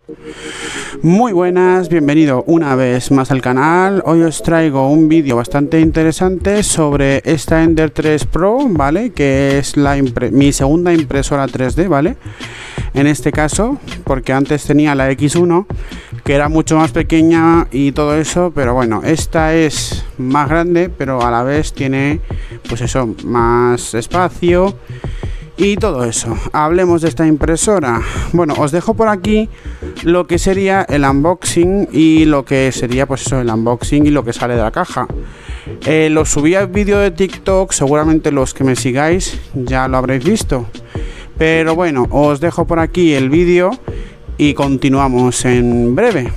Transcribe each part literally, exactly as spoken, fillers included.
Muy buenas, bienvenido una vez más al canal. Hoy os traigo un vídeo bastante interesante sobre esta Ender tres Pro, ¿vale? Que es la mi segunda impresora tres D, ¿vale? En este caso, porque antes tenía la X uno, que era mucho más pequeña y todo eso, pero bueno, esta es más grande, pero a la vez tiene, pues eso, más espacio y todo eso. Hablemos de esta impresora. Bueno, os dejo por aquí lo que sería el unboxing y lo que sería, pues eso, el unboxing y lo que sale de la caja. Eh, lo subí al vídeo de TikTok, seguramente los que me sigáis ya lo habréis visto. Pero bueno, os dejo por aquí el vídeo y continuamos en breve.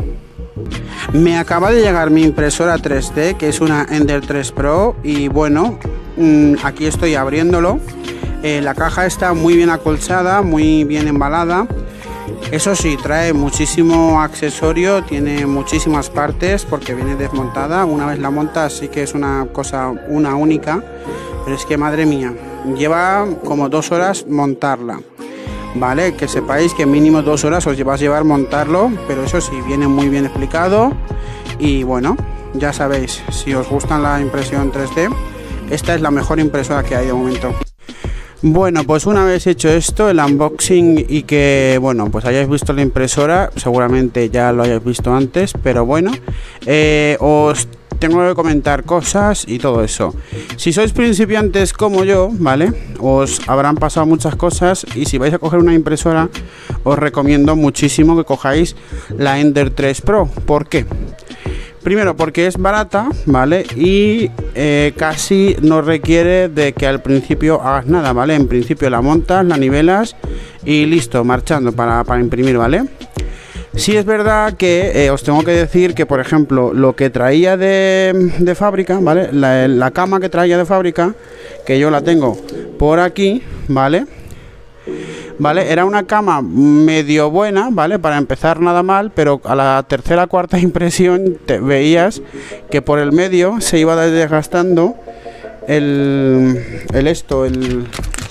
Me acaba de llegar mi impresora tres D, que es una Ender tres Pro, y bueno, mmm, aquí estoy abriéndolo. Eh, la caja está muy bien acolchada, muy bien embalada. Eso sí, trae muchísimo accesorio, tiene muchísimas partes porque viene desmontada. Una vez la montas sí que es una cosa, una única, pero es que madre mía, lleva como dos horas montarla. Vale, que sepáis que mínimo dos horas os llevas a llevar montarlo, pero eso sí, viene muy bien explicado. Y bueno, ya sabéis, si os gusta la impresión tres D, esta es la mejor impresora que hay de momento. Bueno, pues una vez hecho esto, el unboxing, y que bueno, pues hayáis visto la impresora, seguramente ya lo hayáis visto antes, pero bueno, eh, os tengo que comentar cosas y todo eso. Si sois principiantes como yo, ¿vale? Os habrán pasado muchas cosas, y si vais a coger una impresora, os recomiendo muchísimo que cojáis la Ender tres Pro. ¿Por qué? Primero, porque es barata, ¿vale? Y eh, casi no requiere de que al principio hagas nada, ¿vale? En principio la montas, la nivelas y listo, marchando para, para imprimir, ¿vale? Sí es verdad que eh, os tengo que decir que, por ejemplo, lo que traía de, de fábrica, ¿vale? La, la cama que traía de fábrica, que yo la tengo por aquí, ¿vale? Vale, era una cama medio buena, ¿vale? Para empezar nada mal, pero a la tercera cuarta impresión te veías que por el medio se iba desgastando el, el esto, el...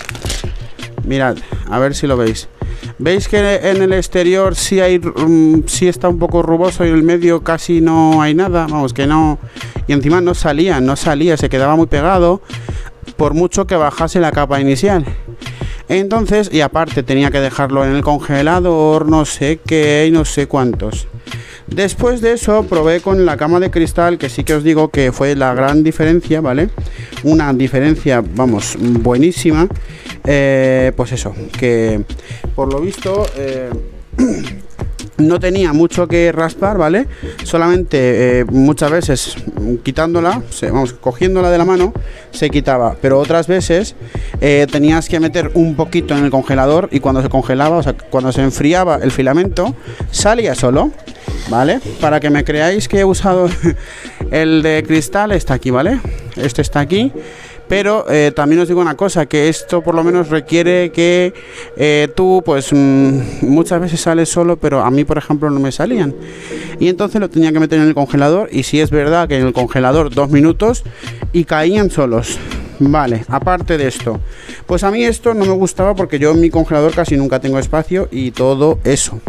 Mirad, a ver si lo veis. ¿Veis que en el exterior sí hay, um, sí está un poco rugoso y en el medio casi no hay nada? Vamos, que no... Y encima no salía, no salía, se quedaba muy pegado por mucho que bajase la capa inicial. Entonces, y aparte tenía que dejarlo en el congelador, no sé qué y no sé cuántos. Después de eso probé con la cama de cristal, que sí que os digo que fue la gran diferencia, ¿vale? Una diferencia, vamos, buenísima. Eh, pues eso, que por lo visto eh, no tenía mucho que raspar, ¿vale? Solamente eh, muchas veces quitándola, vamos, cogiéndola de la mano, se quitaba. Pero otras veces eh, tenías que meter un poquito en el congelador, y cuando se congelaba, o sea, cuando se enfriaba el filamento, salía solo, ¿vale? Para que me creáis que he usado el de cristal, está aquí, ¿vale? Este está aquí. Pero eh, también os digo una cosa, que esto por lo menos requiere que eh, tú, pues mmm, muchas veces sales solo, pero a mí, por ejemplo, no me salían. Y entonces lo tenía que meter en el congelador, y sí es verdad que en el congelador dos minutos y caían solos. Vale, aparte de esto, pues a mí esto no me gustaba porque yo en mi congelador casi nunca tengo espacio y todo eso.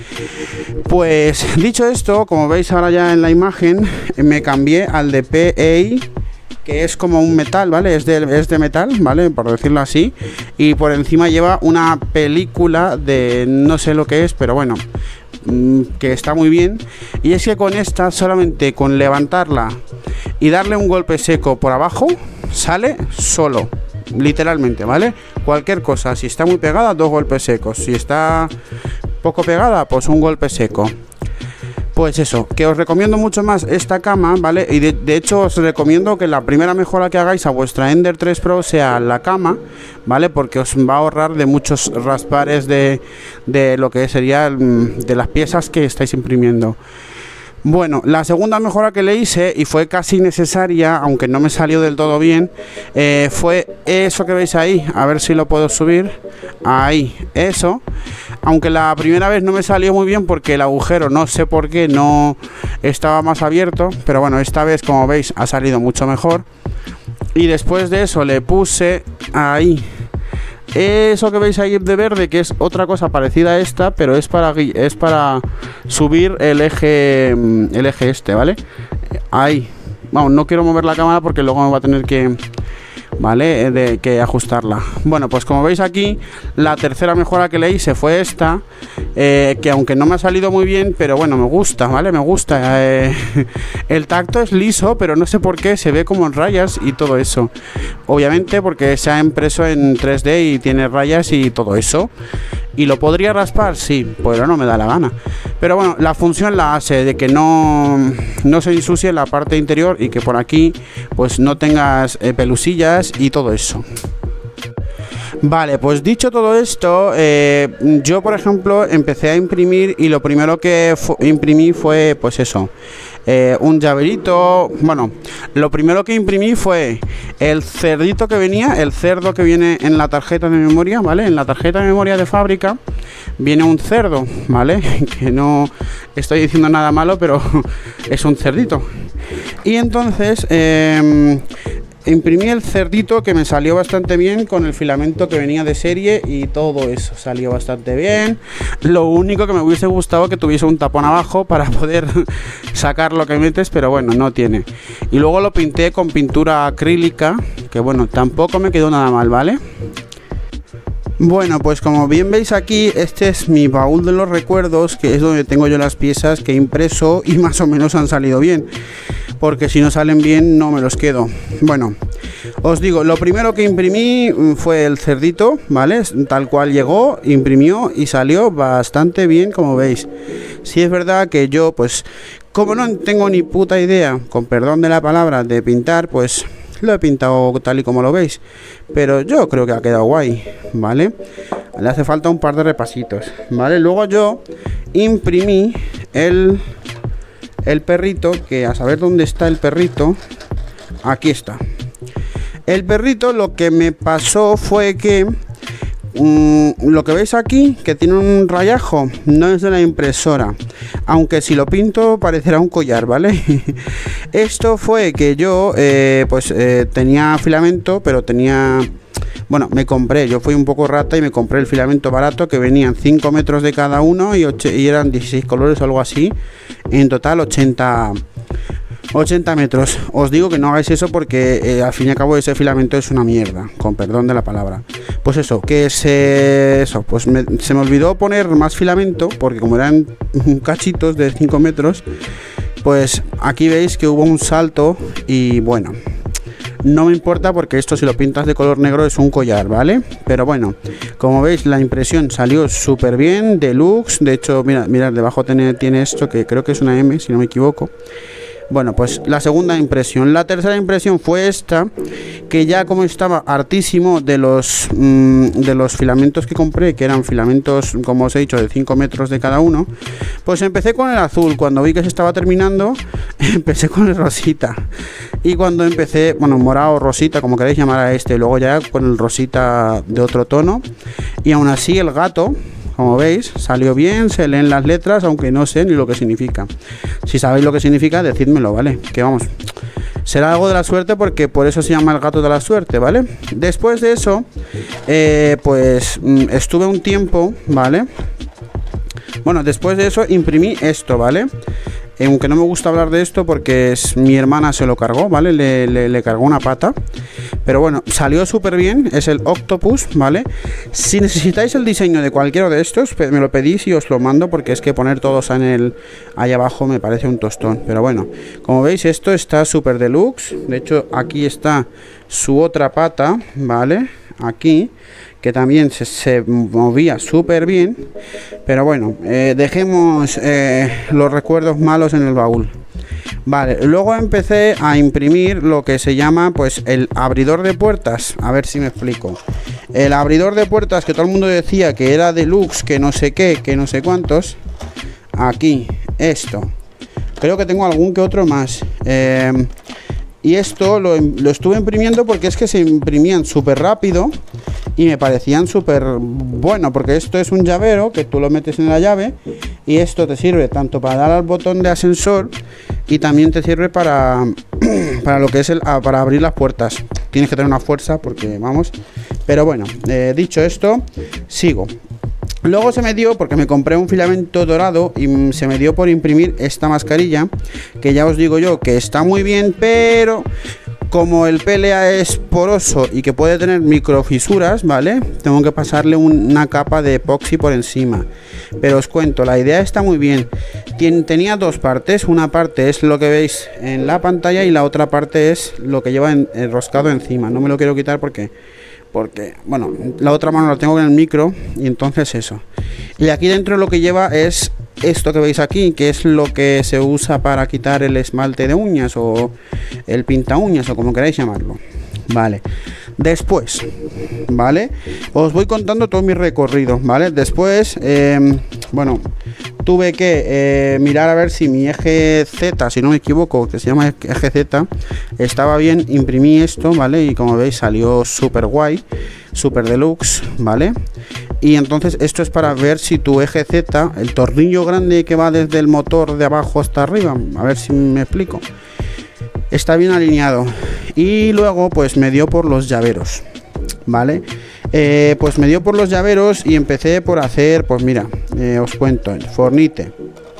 Pues dicho esto, como veis ahora ya en la imagen, me cambié al de P E I, que es como un metal, ¿vale? Es de, es de metal, ¿vale? Por decirlo así. Y por encima lleva una película de no sé lo que es, pero bueno, mmm, que está muy bien. Y es que con esta, solamente con levantarla y darle un golpe seco por abajo, sale solo, literalmente, ¿vale? Cualquier cosa, si está muy pegada, dos golpes secos. Si está poco pegada, pues un golpe seco. Pues eso, que os recomiendo mucho más esta cama, ¿vale? Y de, de hecho os recomiendo que la primera mejora que hagáis a vuestra Ender tres Pro sea la cama, ¿vale? Porque os va a ahorrar de muchos raspares de, de lo que sería de las piezas que estáis imprimiendo. Bueno, la segunda mejora que le hice, y fue casi necesaria, aunque no me salió del todo bien, eh, fue eso que veis ahí. A ver si lo puedo subir. Ahí, eso. Aunque la primera vez no me salió muy bien porque el agujero, no sé por qué, no estaba más abierto. Pero bueno, esta vez, como veis, ha salido mucho mejor. Y después de eso le puse ahí Eso que veis ahí de verde, que es otra cosa parecida a esta, pero es para, es para subir el eje, el eje este, ¿vale? Ahí. Vamos, no quiero mover la cámara porque luego me va a tener que... ¿Vale? De que ajustarla. Bueno, pues como veis aquí, la tercera mejora que le hice fue esta, eh, que aunque no me ha salido muy bien, pero bueno, me gusta, ¿vale? Me gusta. Eh, el tacto es liso, pero no sé por qué se ve como en rayas y todo eso. Obviamente porque se ha impreso en tres D y tiene rayas y todo eso. ¿Y lo podría raspar? Sí, pero no me da la gana. Pero bueno, la función la hace de que no, no se ensucie la parte interior y que por aquí pues no tengas eh, pelusillas y todo eso. Vale, pues dicho todo esto, eh, yo por ejemplo empecé a imprimir y lo primero que imprimí fue pues eso, eh, un llaverito. Bueno, lo primero que imprimí fue el cerdito que venía, el cerdo que viene en la tarjeta de memoria, ¿vale? En la tarjeta de memoria de fábrica viene un cerdo, ¿vale? Que no estoy diciendo nada malo, pero es un cerdito. Y entonces... Eh, imprimí el cerdito, que me salió bastante bien con el filamento que venía de serie y todo eso salió bastante bien. Lo único que me hubiese gustado que tuviese un tapón abajo para poder sacar lo que metes, pero bueno, no tiene. Y luego lo pinté con pintura acrílica, que bueno, tampoco me quedó nada mal, ¿vale? Bueno, pues como bien veis aquí, este es mi baúl de los recuerdos, que es donde tengo yo las piezas que he impreso y más o menos han salido bien, porque si no salen bien no me los quedo. Bueno, os digo, lo primero que imprimí fue el cerdito, ¿vale? Tal cual llegó, imprimió y salió bastante bien, como veis. Sí es verdad que yo, pues, como no tengo ni puta idea, con perdón de la palabra, de pintar, pues... lo he pintado tal y como lo veis, pero yo creo que ha quedado guay, ¿vale? Le hace falta un par de repasitos, ¿vale? Luego yo imprimí el, el perrito, que a saber dónde está el perrito, aquí está. El perrito, lo que me pasó fue que Mm, lo que veis aquí, que tiene un rayajo, no es de la impresora, aunque si lo pinto parecerá un collar, ¿vale? Esto fue que yo eh, pues eh, tenía filamento, pero tenía... Bueno, me compré, yo fui un poco rata y me compré el filamento barato, que venían cinco metros de cada uno y, y eran dieciséis colores o algo así. En total ochenta metros. Os digo que no hagáis eso porque eh, al fin y al cabo ese filamento es una mierda, con perdón de la palabra. Pues eso, que se, eso, pues me, se me olvidó poner más filamento, porque como eran cachitos de cinco metros, pues aquí veis que hubo un salto y bueno, no me importa porque esto, si lo pintas de color negro, es un collar, ¿vale? Pero bueno, como veis, la impresión salió súper bien, deluxe. De hecho, mira, mirad, debajo tiene, tiene esto, que creo que es una M, si no me equivoco. Bueno, pues la segunda impresión. La tercera impresión fue esta, que ya como estaba hartísimo de los mmm, de los filamentos que compré, que eran filamentos, como os he dicho, de cinco metros de cada uno, pues empecé con el azul. Cuando vi que se estaba terminando, empecé con el rosita. Y cuando empecé, bueno, morado, rosita, como queréis llamar a este, luego ya con el rosita de otro tono. Y aún así el gato, como veis, salió bien, se leen las letras, aunque no sé ni lo que significa. Si sabéis lo que significa, decídmelo, ¿vale? Que vamos, será algo de la suerte, porque por eso se llama el gato de la suerte, ¿vale? Después de eso, eh, pues estuve un tiempo, ¿vale? Bueno, después de eso imprimí esto, ¿vale? Aunque no me gusta hablar de esto porque es, mi hermana se lo cargó, ¿vale? Le, le, le cargó una pata. Pero bueno, salió súper bien. Es el Octopus, ¿vale? Si necesitáis el diseño de cualquiera de estos, me lo pedís y os lo mando, porque es que poner todos en el ahí abajo me parece un tostón. Pero bueno, como veis, esto está súper deluxe. De hecho, aquí está su otra pata, ¿vale? Aquí, que también se, se movía súper bien. Pero bueno, eh, dejemos eh, los recuerdos malos en el baúl. Vale, luego empecé a imprimir lo que se llama pues el abridor de puertas. A ver si me explico. El abridor de puertas, que todo el mundo decía que era deluxe, que no sé qué, que no sé cuántos. Aquí, esto. Creo que tengo algún que otro más. Eh, y esto lo, lo estuve imprimiendo porque es que se imprimían súper rápido y me parecían súper bueno, porque esto es un llavero que tú lo metes en la llave y esto te sirve tanto para dar al botón de ascensor y también te sirve para, para lo que es el para abrir las puertas. Tienes que tener una fuerza porque vamos, Pero bueno, eh, dicho esto, sigo. Luego se me dio, porque me compré un filamento dorado y se me dio por imprimir esta mascarilla, que ya os digo yo que está muy bien, pero como el P L A es poroso y que puede tener microfisuras, ¿vale? Tengo que pasarle un, una capa de epoxi por encima. Pero os cuento, la idea está muy bien. Tien, tenía dos partes, una parte es lo que veis en la pantalla y la otra parte es lo que lleva en, enroscado encima. No me lo quiero quitar porque... porque, bueno, la otra mano la tengo en el micro y entonces eso. Y aquí dentro lo que lleva es esto que veis aquí, que es lo que se usa para quitar el esmalte de uñas o el pinta uñas o como queráis llamarlo. Vale, después, vale, os voy contando todo mi recorrido, vale. Después, eh, bueno, tuve que eh, mirar a ver si mi eje Z, si no me equivoco, que se llama eje Z, estaba bien. Imprimí esto, vale, y como veis salió súper guay, súper deluxe, vale. Y entonces esto es para ver si tu eje Z, el tornillo grande que va desde el motor de abajo hasta arriba, a ver si me explico, está bien alineado. Y luego pues me dio por los llaveros, vale. Eh, pues me dio por los llaveros y empecé por hacer, pues mira, eh, os cuento, el Fornite,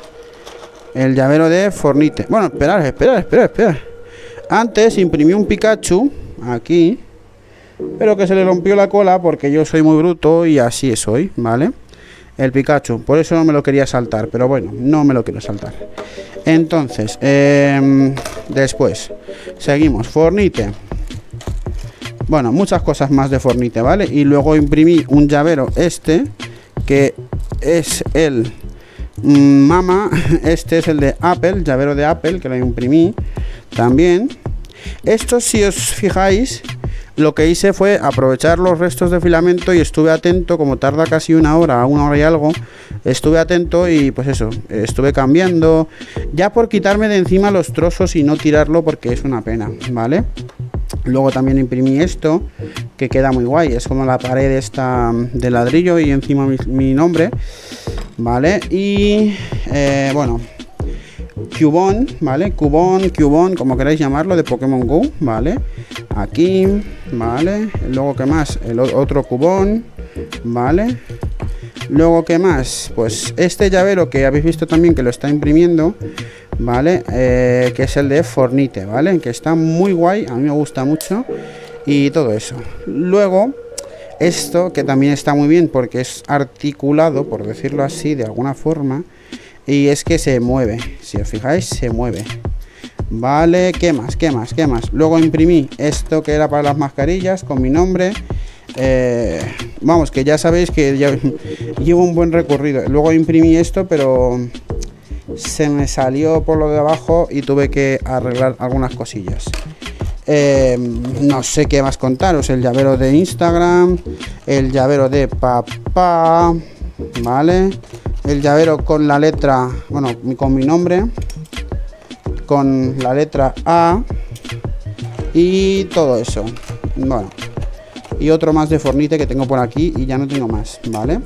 el llavero de Fornite. Bueno, esperad, esperad, esperad, esperad. Antes imprimí un Pikachu aquí, pero que se le rompió la cola porque yo soy muy bruto y así soy, ¿vale? El Pikachu, por eso no me lo quería saltar, pero bueno, no me lo quiero saltar. Entonces, eh, después, seguimos, Fornite. Bueno, muchas cosas más de Fornite, ¿vale? Y luego imprimí un llavero este, que es el mmm, Mama, este es el de Apple, llavero de Apple, que lo imprimí también. Esto, si os fijáis, lo que hice fue aprovechar los restos de filamento y estuve atento, como tarda casi una hora, una hora y algo, estuve atento y pues eso, estuve cambiando, ya por quitarme de encima los trozos y no tirarlo porque es una pena, ¿vale? Luego también imprimí esto, que queda muy guay, es como la pared esta de ladrillo y encima mi, mi nombre, ¿vale? Y eh, bueno, Cubone, ¿vale? Cubone, Cubone, como queráis llamarlo, de Pokémon Go, ¿vale? Aquí, ¿vale? Luego, ¿qué más? El otro Cubone, ¿vale? Luego, ¿qué más? Pues este llavero que habéis visto también que lo está imprimiendo, ¿vale? Eh, que es el de Fornite, ¿vale? Que está muy guay, a mí me gusta mucho y todo eso. Luego, esto que también está muy bien porque es articulado, por decirlo así, de alguna forma. Y es que se mueve, si os fijáis, se mueve. Vale, ¿qué más? ¿Qué más? ¿Qué más? Luego imprimí esto que era para las mascarillas con mi nombre. Eh, vamos, que ya sabéis que ya llevo un buen recorrido. Luego imprimí esto, pero se me salió por lo de abajo y tuve que arreglar algunas cosillas. Eh, no sé qué más contaros. El llavero de Instagram, el llavero de papá, ¿vale? El llavero con la letra, bueno, con mi nombre, con la letra A y todo eso. Bueno, y otro más de Fornite que tengo por aquí y ya no tengo más, ¿vale?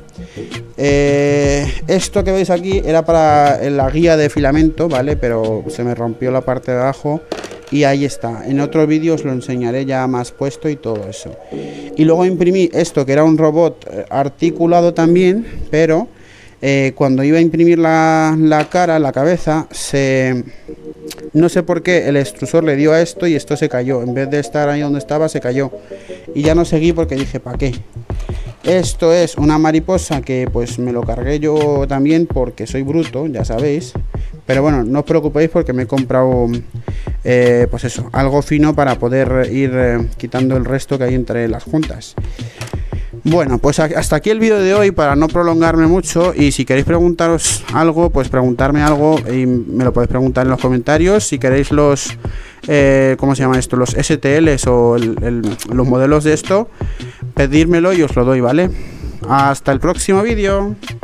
Eh, esto que veis aquí era para la guía de filamento, ¿vale? Pero se me rompió la parte de abajo y ahí está. En otro vídeo os lo enseñaré ya más puesto y todo eso. Y luego imprimí esto que era un robot articulado también, pero... Eh, cuando iba a imprimir la, la cara, la cabeza, se no sé por qué el extrusor le dio a esto y esto se cayó. En vez de estar ahí donde estaba, se cayó. Y ya no seguí porque dije, ¿para qué? Esto es una mariposa que pues me lo cargué yo también porque soy bruto, ya sabéis. Pero bueno, no os preocupéis porque me he comprado, eh, pues eso, algo fino para poder ir eh, quitando el resto que hay entre las juntas. Bueno, pues hasta aquí el vídeo de hoy para no prolongarme mucho y si queréis preguntaros algo, pues preguntarme algo y me lo podéis preguntar en los comentarios. Si queréis los, eh, ¿cómo se llama esto? Los S T Ls o el, el, los modelos de esto, pedírmelo y os lo doy, ¿vale? Hasta el próximo vídeo.